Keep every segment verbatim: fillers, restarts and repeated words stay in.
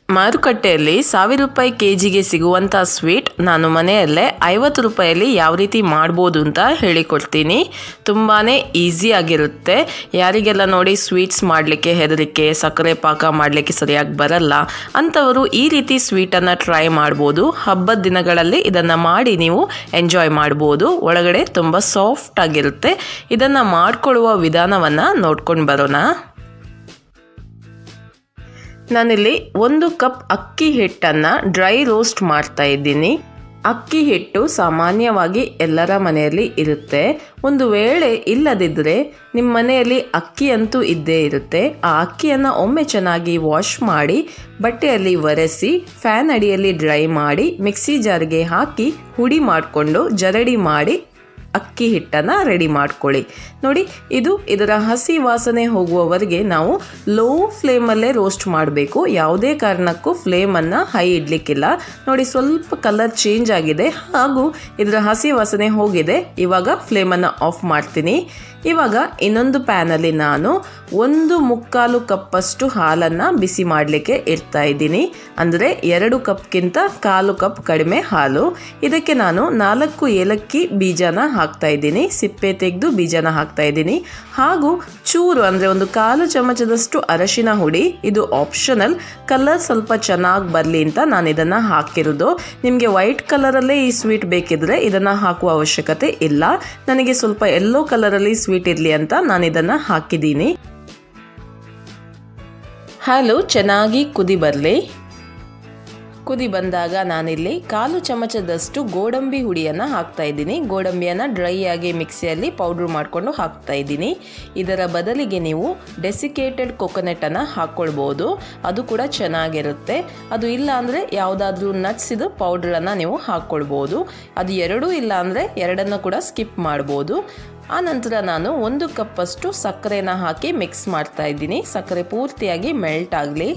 ಮಾರುಕಟ್ಟೆಯಲ್ಲಿ ಸಾವಿರ ರೂಪಾಯಿ ಕೆ ಜಿಗೆ ಸಿಗುವಂಥ ಸ್ವೀಟ್ ನಾನು ಮನೆಯಲ್ಲೇ ಐವತ್ತು ರೂಪಾಯಲ್ಲಿ ಯಾವ ರೀತಿ ಮಾಡ್ಬೋದು ಅಂತ ಹೇಳಿಕೊಡ್ತೀನಿ. ತುಂಬಾ ಈಸಿಯಾಗಿರುತ್ತೆ. ಯಾರಿಗೆಲ್ಲ ನೋಡಿ ಸ್ವೀಟ್ಸ್ ಮಾಡಲಿಕ್ಕೆ ಹೆದರಿಕೆ, ಸಕ್ಕರೆ ಪಾಕ ಮಾಡಲಿಕ್ಕೆ ಸರಿಯಾಗಿ ಬರಲ್ಲ ಅಂಥವರು ಈ ರೀತಿ ಸ್ವೀಟನ್ನು ಟ್ರೈ ಮಾಡ್ಬೋದು. ಹಬ್ಬದ ದಿನಗಳಲ್ಲಿ ಇದನ್ನು ಮಾಡಿ ನೀವು ಎಂಜಾಯ್ ಮಾಡ್ಬೋದು. ಒಳಗಡೆ ತುಂಬ ಸಾಫ್ಟ್ ಆಗಿರುತ್ತೆ. ಇದನ್ನು ಮಾಡಿಕೊಳ್ಳುವ ವಿಧಾನವನ್ನು ನೋಡ್ಕೊಂಡು ಬರೋಣ. ನಾನಿಲ್ಲಿ ಒಂದು ಕಪ್ ಅಕ್ಕಿ ಹಿಟ್ಟನ್ನು ಡ್ರೈ ರೋಸ್ಟ್ ಮಾಡ್ತಾ ಇದ್ದೀನಿ. ಅಕ್ಕಿ ಹಿಟ್ಟು ಸಾಮಾನ್ಯವಾಗಿ ಎಲ್ಲರ ಮನೆಯಲ್ಲಿ ಇರುತ್ತೆ. ಒಂದು ವೇಳೆ ಇಲ್ಲದಿದ್ದರೆ ನಿಮ್ಮ ಮನೆಯಲ್ಲಿ ಅಕ್ಕಿ ಅಂತೂ ಇದ್ದೇ ಇರುತ್ತೆ. ಆ ಅಕ್ಕಿಯನ್ನು ಒಮ್ಮೆ ಚೆನ್ನಾಗಿ ವಾಶ್ ಮಾಡಿ ಬಟ್ಟೆಯಲ್ಲಿ ಒರೆಸಿ ಫ್ಯಾನ್ ಅಡಿಯಲ್ಲಿ ಡ್ರೈ ಮಾಡಿ ಮಿಕ್ಸಿ ಜಾರ್ಗೆ ಹಾಕಿ ಹುಡಿ ಮಾಡಿಕೊಂಡು ಜರಡಿ ಮಾಡಿ ಅಕ್ಕಿ ಹಿಟ್ಟನ್ನು ರೆಡಿ ಮಾಡ್ಕೊಳ್ಳಿ. ನೋಡಿ, ಇದು ಇದರ ಹಸಿ ವಾಸನೆ ಹೋಗುವವರೆಗೆ ನಾವು ಲೋ ಫ್ಲೇಮಲ್ಲೇ ರೋಸ್ಟ್ ಮಾಡಬೇಕು. ಯಾವುದೇ ಕಾರಣಕ್ಕೂ ಫ್ಲೇಮನ್ನು ಹೈ ಇಡಲಿಕ್ಕಿಲ್ಲ. ನೋಡಿ, ಸ್ವಲ್ಪ ಕಲರ್ ಚೇಂಜ್ ಆಗಿದೆ ಹಾಗೂ ಇದರ ಹಸಿ ವಾಸನೆ ಹೋಗಿದೆ. ಇವಾಗ ಫ್ಲೇಮನ್ನು ಆಫ್ ಮಾಡ್ತೀನಿ. ಇವಾಗ ಇನ್ನೊಂದು ಪ್ಯಾನಲ್ಲಿ ನಾನು ಒಂದು ಮುಕ್ಕಾಲು ಕಪ್ಪಷ್ಟು ಹಾಲನ್ನು ಬಿಸಿ ಮಾಡಲಿಕ್ಕೆ ಇಡ್ತಾ ಇದ್ದೀನಿ. ಅಂದರೆ ಎರಡು ಕಪ್ಗಿಂತ ಕಾಲು ಕಪ್ ಕಡಿಮೆ ಹಾಲು. ಇದಕ್ಕೆ ನಾನು ನಾಲ್ಕು ಏಲಕ್ಕಿ ಬೀಜನ ಹಾಕ್ತಾ ಇದ್ದೀನಿ. ಸಿಪ್ಪೆ ತೆಗೆದು ಬೀಜನ ಹಾಕ್ತಾ ಇದ್ದೀನಿ. ಹಾಗೂ ಚೂರು ಅಂದರೆ ಒಂದು ಕಾಲು ಚಮಚದಷ್ಟು ಅರಶಿನ ಹುಡಿ. ಇದು ಆಪ್ಷನಲ್. ಕಲರ್ ಸ್ವಲ್ಪ ಚೆನ್ನಾಗಿ ಬರಲಿ ಅಂತ ನಾನು ಇದನ್ನು ಹಾಕಿರೋದು. ನಿಮಗೆ ವೈಟ್ ಕಲರಲ್ಲೇ ಈ ಸ್ವೀಟ್ ಬೇಕಿದ್ರೆ ಇದನ್ನು ಹಾಕುವ ಅವಶ್ಯಕತೆ ಇಲ್ಲ. ನನಗೆ ಸ್ವಲ್ಪ ಯೆಲ್ಲೋ ಕಲರಲ್ಲಿ ಸ್ವೀಟ್ ಇರಲಿ ಅಂತ ನಾನು ಇದನ್ನು ಹಾಕಿದ್ದೀನಿ. ಹಾಲು ಚೆನ್ನಾಗಿ ಕುದಿ ಬರಲಿ. ಕುದಿ ಬಂದಾಗ ನಾನಿಲ್ಲಿ ಕಾಲು ಚಮಚದಷ್ಟು ಗೋಡಂಬಿ ಹುಡಿಯನ್ನು ಹಾಕ್ತಾ ಇದ್ದೀನಿ. ಗೋಡಂಬಿಯನ್ನು ಡ್ರೈ ಆಗಿ ಮಿಕ್ಸಿಯಲ್ಲಿ ಪೌಡ್ರ್ ಮಾಡಿಕೊಂಡು ಹಾಕ್ತಾ ಇದ್ದೀನಿ. ಇದರ ಬದಲಿಗೆ ನೀವು ಡೆಸಿಕೇಟೆಡ್ ಕೊಕೊನೆಟನ್ನು ಹಾಕ್ಕೊಳ್ಬೋದು. ಅದು ಕೂಡ ಚೆನ್ನಾಗಿರುತ್ತೆ. ಅದು ಇಲ್ಲ ಅಂದರೆ ಯಾವುದಾದ್ರೂ ನಟ್ಸಿದು ಪೌಡ್ರನ್ನು ನೀವು ಹಾಕ್ಕೊಳ್ಬೋದು. ಅದು ಎರಡೂ ಇಲ್ಲ ಅಂದರೆ ಎರಡನ್ನು ಕೂಡ ಸ್ಕಿಪ್ ಮಾಡ್ಬೋದು. ಆನಂತರ ನಾನು ಒಂದು ಕಪ್ಪಷ್ಟು ಸಕ್ಕರೆನ ಹಾಕಿ ಮಿಕ್ಸ್ ಮಾಡ್ತಾ ಇದ್ದೀನಿ. ಸಕ್ಕರೆ ಪೂರ್ತಿಯಾಗಿ ಮೆಲ್ಟ್ ಆಗಲಿ.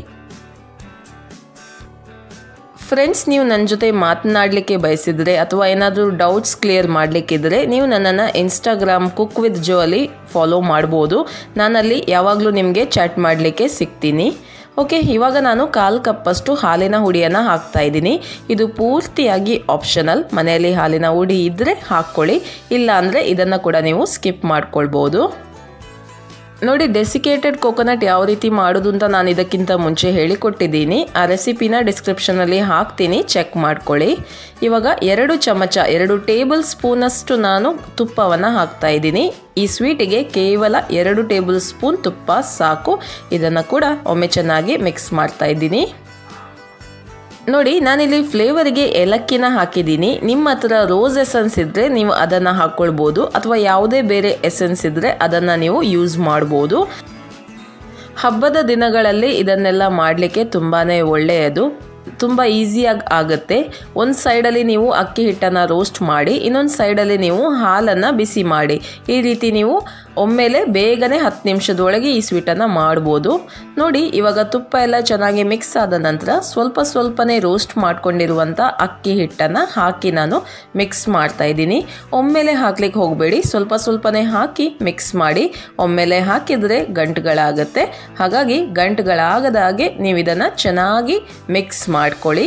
ಫ್ರೆಂಡ್ಸ್, ನೀವು ನನ್ನ ಜೊತೆ ಮಾತನಾಡಲಿಕ್ಕೆ ಬಯಸಿದರೆ ಅಥವಾ ಏನಾದರೂ ಡೌಟ್ಸ್ ಕ್ಲಿಯರ್ ಮಾಡಲಿಕ್ಕಿದ್ರೆ ನೀವು ನನ್ನನ್ನು ಇನ್ಸ್ಟಾಗ್ರಾಮ್ ಕುಕ್ ವಿತ್ ಜೋ ಅಲ್ಲಿ ಫಾಲೋ ಮಾಡ್ಬೋದು. ನಾನಲ್ಲಿ ಯಾವಾಗಲೂ ನಿಮಗೆ ಚಾಟ್ ಮಾಡಲಿಕ್ಕೆ ಸಿಗ್ತೀನಿ. ಓಕೆ, ಇವಾಗ ನಾನು ಕಾಲು ಕಪ್ಪಷ್ಟು ಹಾಲಿನ ಹುಡಿಯನ್ನು ಹಾಕ್ತಾ ಇದ್ದೀನಿ. ಇದು ಪೂರ್ತಿಯಾಗಿ ಆಪ್ಷನಲ್. ಮನೆಯಲ್ಲಿ ಹಾಲಿನ ಹುಡಿ ಇದ್ದರೆ ಹಾಕ್ಕೊಳ್ಳಿ, ಇಲ್ಲ ಅಂದರೆ ಇದನ್ನು ಕೂಡ ನೀವು ಸ್ಕಿಪ್ ಮಾಡ್ಕೊಳ್ಬೋದು. ನೋಡಿ, ಡೆಸಿಕೇಟೆಡ್ ಕೋಕೋನಟ್ ಯಾವ ರೀತಿ ಮಾಡೋದು ಅಂತ ನಾನು ಇದಕ್ಕಿಂತ ಮುಂಚೆ ಹೇಳಿಕೊಟ್ಟಿದ್ದೀನಿ. ಆ ರೆಸಿಪಿನ ಡಿಸ್ಕ್ರಿಪ್ಷನಲ್ಲಿ ಹಾಕ್ತೀನಿ, ಚೆಕ್ ಮಾಡ್ಕೊಳ್ಳಿ. ಇವಾಗ ಎರಡು ಚಮಚ ಎರಡು ಟೇಬಲ್ ಸ್ಪೂನಷ್ಟು ನಾನು ತುಪ್ಪವನ್ನು ಹಾಕ್ತಾ ಇದ್ದೀನಿ. ಈ ಸ್ವೀಟಿಗೆ ಕೇವಲ ಎರಡು ಟೇಬಲ್ ಸ್ಪೂನ್ ತುಪ್ಪ ಸಾಕು. ಇದನ್ನು ಕೂಡ ಒಮ್ಮೆ ಚೆನ್ನಾಗಿ ಮಿಕ್ಸ್ ಮಾಡ್ತಾ ಇದ್ದೀನಿ. ನೋಡಿ, ನಾನಿಲ್ಲಿ ಫ್ಲೇವರಿಗೆ ಏಲಕ್ಕಿನ ಹಾಕಿದ್ದೀನಿ. ನಿಮ್ಮ ಹತ್ರ ರೋಸ್ ಎಸೆನ್ಸ್ ಇದ್ದರೆ ನೀವು ಅದನ್ನು ಹಾಕ್ಕೊಳ್ಬೋದು, ಅಥವಾ ಯಾವುದೇ ಬೇರೆ ಎಸೆನ್ಸ್ ಇದ್ದರೆ ಅದನ್ನು ನೀವು ಯೂಸ್ ಮಾಡ್ಬೋದು. ಹಬ್ಬದ ದಿನಗಳಲ್ಲಿ ಇದನ್ನೆಲ್ಲ ಮಾಡಲಿಕ್ಕೆ ತುಂಬಾ ಒಳ್ಳೆಯದು. ತುಂಬ ಈಸಿಯಾಗಿ ಆಗುತ್ತೆ. ಒಂದು ಸೈಡಲ್ಲಿ ನೀವು ಅಕ್ಕಿ ಹಿಟ್ಟನ್ನು ರೋಸ್ಟ್ ಮಾಡಿ, ಇನ್ನೊಂದು ಸೈಡಲ್ಲಿ ನೀವು ಹಾಲನ್ನು ಬಿಸಿ ಮಾಡಿ. ಈ ರೀತಿ ನೀವು ಒಮ್ಮೆಲೆ ಬೇಗನೆ ಹತ್ತು ನಿಮಿಷದೊಳಗೆ ಈ ಸ್ವೀಟನ್ನು ಮಾಡ್ಬೋದು. ನೋಡಿ, ಇವಾಗ ತುಪ್ಪ ಎಲ್ಲ ಚೆನ್ನಾಗಿ ಮಿಕ್ಸ್ ಆದ ನಂತರ ಸ್ವಲ್ಪ ಸ್ವಲ್ಪನೇ ರೋಸ್ಟ್ ಮಾಡ್ಕೊಂಡಿರುವಂಥ ಅಕ್ಕಿ ಹಿಟ್ಟನ್ನು ಹಾಕಿ ನಾನು ಮಿಕ್ಸ್ ಮಾಡ್ತಾ ಇದ್ದೀನಿ. ಒಮ್ಮೆಲೆ ಹಾಕ್ಲಿಕ್ಕೆ ಹೋಗಬೇಡಿ, ಸ್ವಲ್ಪ ಸ್ವಲ್ಪನೇ ಹಾಕಿ ಮಿಕ್ಸ್ ಮಾಡಿ. ಒಮ್ಮೆಲೆ ಹಾಕಿದರೆ ಗಂಟುಗಳಾಗುತ್ತೆ. ಹಾಗಾಗಿ ಗಂಟುಗಳಾಗದ ಹಾಗೆ ನೀವು ಇದನ್ನು ಚೆನ್ನಾಗಿ ಮಿಕ್ಸ್ ಮಾಡ್ಕೊಳ್ಳಿ.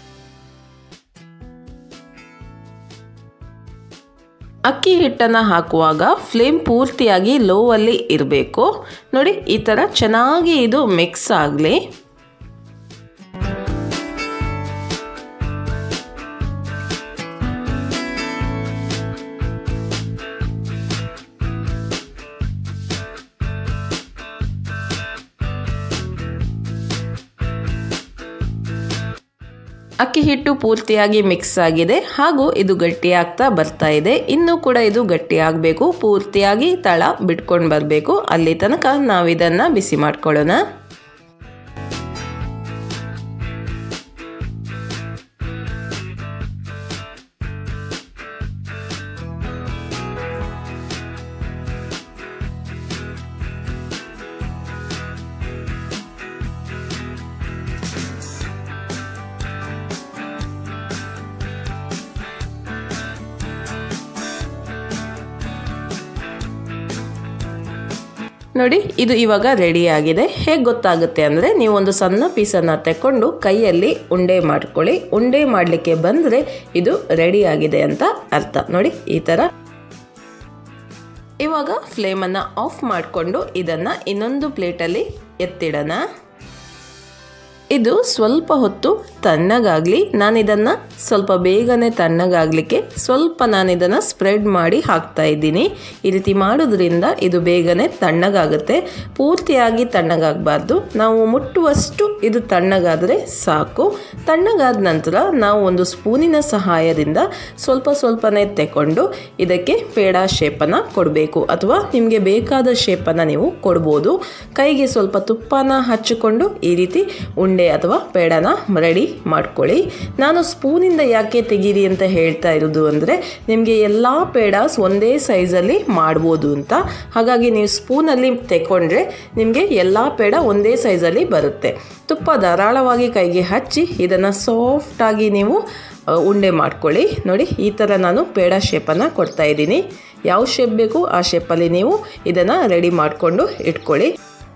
ಅಕ್ಕಿ ಹಿಟ್ಟನ್ನು ಹಾಕುವಾಗ ಫ್ಲೇಮ್ ಪೂರ್ತಿಯಾಗಿ ಲೋವಲ್ಲಿ ಇರಬೇಕು. ನೋಡಿ, ಈ ಥರ ಚೆನ್ನಾಗಿ ಇದು ಮಿಕ್ಸ್ ಆಗಲಿ. ಅಕ್ಕಿ ಹಿಟ್ಟು ಪೂರ್ತಿಯಾಗಿ ಮಿಕ್ಸ್ ಆಗಿದೆ ಹಾಗೂ ಇದು ಗಟ್ಟಿಯಾಗ್ತಾ ಬರ್ತಾ ಇದೆ. ಇನ್ನೂ ಕೂಡ ಇದು ಗಟ್ಟಿಯಾಗಬೇಕು. ಪೂರ್ತಿಯಾಗಿ ತಳ ಬಿಟ್ಕೊಂಡು ಬರಬೇಕು. ಅಲ್ಲಿ ತನಕ ನಾವು ಇದನ್ನು ಬಿಸಿ ಮಾಡ್ಕೊಳ್ಳೋಣ. ನೋಡಿ ಇದು ಇವಾಗ ರೆಡಿ ಆಗಿದೆ. ಹೇಗೆ ಗೊತ್ತಾಗುತ್ತೆ ಅಂದರೆ ನೀವು ಒಂದು ಸಣ್ಣ ಪೀಸನ್ನು ತಗೊಂಡು ಕೈಯಲ್ಲಿ ಉಂಡೆ ಮಾಡ್ಕೊಳ್ಳಿ. ಉಂಡೆ ಮಾಡಲಿಕ್ಕೆ ಬಂದರೆ ಇದು ರೆಡಿ ಆಗಿದೆ ಅಂತ ಅರ್ಥ. ನೋಡಿ ಈ ಥರ. ಇವಾಗ ಫ್ಲೇಮನ್ನು ಆಫ್ ಮಾಡಿಕೊಂಡು ಇದನ್ನು ಇನ್ನೊಂದು ಪ್ಲೇಟಲ್ಲಿ ಎತ್ತಿಡೋಣ. ಇದು ಸ್ವಲ್ಪ ಹೊತ್ತು ತಣ್ಣಗಾಗಲಿ. ನಾನಿದನ್ನು ಸ್ವಲ್ಪ ಬೇಗನೆ ತಣ್ಣಗಾಗಲಿಕ್ಕೆ ಸ್ವಲ್ಪ ನಾನಿದನ್ನು ಸ್ಪ್ರೆಡ್ ಮಾಡಿ ಹಾಕ್ತಾ ಇದ್ದೀನಿ. ಈ ರೀತಿ ಮಾಡೋದ್ರಿಂದ ಇದು ಬೇಗನೆ ತಣ್ಣಗಾಗುತ್ತೆ. ಪೂರ್ತಿಯಾಗಿ ತಣ್ಣಗಾಗಬಾರ್ದು. ನಾವು ಮುಟ್ಟುವಷ್ಟು ಇದು ತಣ್ಣಗಾದರೆ ಸಾಕು. ತಣ್ಣಗಾದ ನಂತರ ನಾವು ಒಂದು ಸ್ಪೂನಿನ ಸಹಾಯದಿಂದ ಸ್ವಲ್ಪ ಸ್ವಲ್ಪನೇ ತಗೊಂಡು ಇದಕ್ಕೆ ಪೇಡ ಶೇಪನ್ನು ಕೊಡಬೇಕು, ಅಥವಾ ನಿಮಗೆ ಬೇಕಾದ ಶೇಪನ್ನು ನೀವು ಕೊಡ್ಬೋದು. ಕೈಗೆ ಸ್ವಲ್ಪ ತುಪ್ಪನ ಹಚ್ಚಿಕೊಂಡು ಈ ರೀತಿ ಉಂಡೆ ಅಥವಾ ಪೇಡನ ರೆಡಿ ಮಾಡ್ಕೊಳ್ಳಿ. ನಾನು ಸ್ಪೂನಿಂದ ಯಾಕೆ ತೆಗೀರಿ ಅಂತ ಹೇಳ್ತಾ ಇರೋದು ಅಂದರೆ ನಿಮಗೆ ಎಲ್ಲ ಪೇಡಾಸ್ ಒಂದೇ ಸೈಜಲ್ಲಿ ಮಾಡ್ಬೋದು ಅಂತ. ಹಾಗಾಗಿ ನೀವು ಸ್ಪೂನಲ್ಲಿ ತೆಕೊಂಡ್ರೆ ನಿಮಗೆ ಎಲ್ಲ ಪೇಡ ಒಂದೇ ಸೈಜಲ್ಲಿ ಬರುತ್ತೆ. ತುಪ್ಪ ಧಾರಾಳವಾಗಿ ಕೈಗೆ ಹಚ್ಚಿ ಇದನ್ನು ಸಾಫ್ಟಾಗಿ ನೀವು ಉಂಡೆ ಮಾಡ್ಕೊಳ್ಳಿ. ನೋಡಿ ಈ ಥರ ನಾನು ಪೇಡ ಶೇಪನ್ನು ಕೊಡ್ತಾ ಇದ್ದೀನಿ. ಯಾವ ಶೇಪ್ ಬೇಕು ಆ ಶೇಪಲ್ಲಿ ನೀವು ಇದನ್ನು ರೆಡಿ ಮಾಡಿಕೊಂಡು ಇಟ್ಕೊಳ್ಳಿ.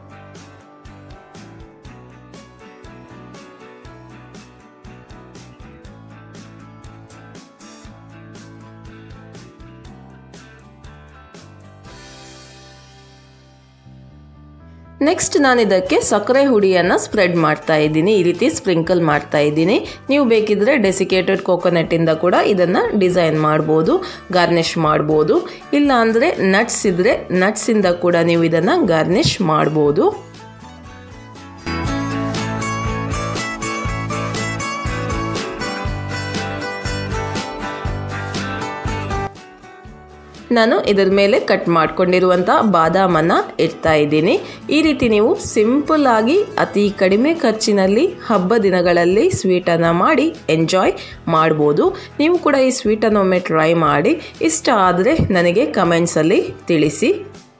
ನೆಕ್ಸ್ಟ್ ನಾನು ಇದಕ್ಕೆ ಸಕ್ಕರೆ ಹುಡಿಯನ್ನು ಸ್ಪ್ರೆಡ್ ಮಾಡ್ತಾ ಇದ್ದೀನಿ. ಈ ರೀತಿ ಸ್ಪ್ರಿಂಕಲ್ ಮಾಡ್ತಾ ಇದ್ದೀನಿ. ನೀವು ಬೇಕಿದ್ರೆ ಡೆಸಿಕೇಟೆಡ್ ಕೋಕೋನಟ್ಟಿಂದ ಕೂಡ ಇದನ್ನು ಡಿಸೈನ್ ಮಾಡ್ಬೋದು, ಗಾರ್ನಿಷ್ ಮಾಡ್ಬೋದು. ಇಲ್ಲ ಅಂದರೆ ನಟ್ಸ್ ಇದ್ದರೆ ನಟ್ಸಿಂದ ಕೂಡ ನೀವು ಇದನ್ನು ಗಾರ್ನಿಷ್ ಮಾಡ್ಬೋದು. ನಾನು ಇದರ ಮೇಲೆ ಕಟ್ ಮಾಡ್ಕೊಂಡಿರುವಂಥ ಬಾದಾಮನ್ನು ಇಡ್ತಾ ಇದ್ದೀನಿ. ಈ ರೀತಿ ನೀವು ಸಿಂಪಲ್ ಆಗಿ ಅತಿ ಕಡಿಮೆ ಖರ್ಚಿನಲ್ಲಿ ಹಬ್ಬ ದಿನಗಳಲ್ಲಿ ಸ್ವೀಟನ್ನು ಮಾಡಿ ಎಂಜಾಯ್ ಮಾಡ್ಬೋದು. ನೀವು ಕೂಡ ಈ ಸ್ವೀಟನ್ನು ಒಮ್ಮೆ ಟ್ರೈ ಮಾಡಿ. ಇಷ್ಟ ಆದರೆ ನನಗೆ ಕಮೆಂಟ್ಸಲ್ಲಿ ತಿಳಿಸಿ.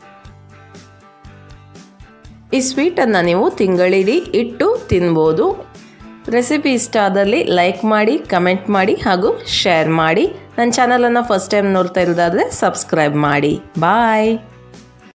ಈ ಸ್ವೀಟನ್ನು ನೀವು ತಿಂಗಳಿಡೀ ಇಟ್ಟು ತಿನ್ಬೋದು. ರೆಸಿಪಿ ಇಷ್ಟ ಆದಲ್ಲಿ ಲೈಕ್ ಮಾಡಿ, ಕಮೆಂಟ್ ಮಾಡಿ ಹಾಗೂ ಶೇರ್ ಮಾಡಿ. ನನ್ನ ಚಾನಲನ್ನು ಫಸ್ಟ್ ಟೈಮ್ ನೋಡ್ತಾ ಇರೋದಾದರೆ ಸಬ್ಸ್ಕ್ರೈಬ್ ಮಾಡಿ. ಬಾಯ್.